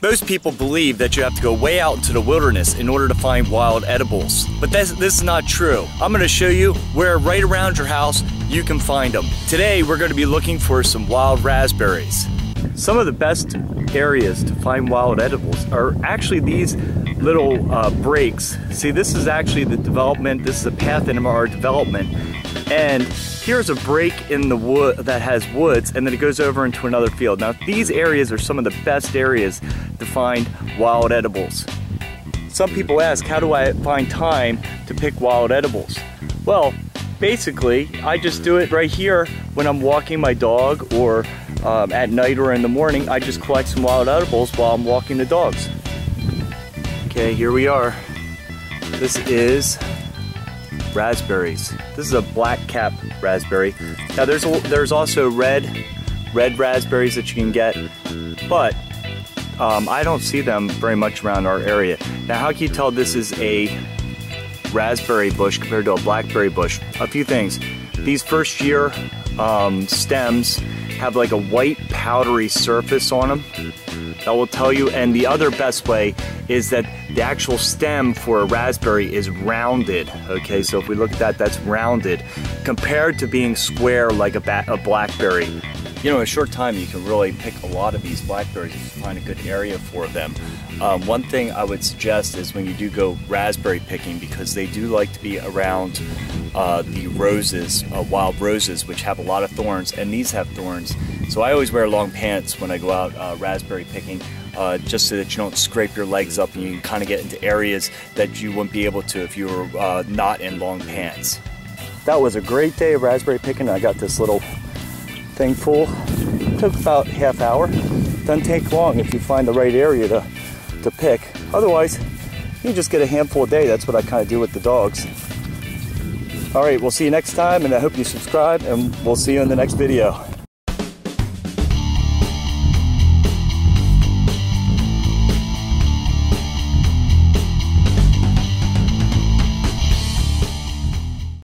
Most people believe that you have to go way out into the wilderness in order to find wild edibles, but this is not true. I'm going to show you where right around your house you can find them. Today we're going to be looking for some wild raspberries. Some of the best areas to find wild edibles are actually these little breaks. See, this is actually the development, this is a path in our development, and here's a break in the wood that has woods, and then it goes over into another field. Now these areas are some of the best areas to find wild edibles. Some people ask, how do I find time to pick wild edibles? Well, basically I just do it right here when I'm walking my dog, or at night or in the morning. I just collect some wild edibles while I'm walking the dogs. Okay, here we are. This is raspberries. This is a black cap raspberry. Now there's also red raspberries that you can get, but I don't see them very much around our area. Now how can you tell this is a raspberry bush compared to a blackberry bush? A few things. These first year stems have like a white powdery surface on them. That will tell you. And the other best way is that the actual stem for a raspberry is rounded. Okay, so if we look at that, that's rounded compared to being square like a blackberry. You know, in a short time you can really pick a lot of these blackberries if you find a good area for them. One thing I would suggest is when you do go raspberry picking, because they do like to be around the roses, wild roses, which have a lot of thorns, and these have thorns. So I always wear long pants when I go out raspberry picking, just so that you don't scrape your legs up and you can kind of get into areas that you wouldn't be able to if you were not in long pants. That was a great day of raspberry picking. I got this little thing full. It took about half hour. Doesn't take long if you find the right area to pick. Otherwise, you just get a handful a day. That's what I kind of do with the dogs. All right, we'll see you next time, and I hope you subscribe, and we'll see you in the next video.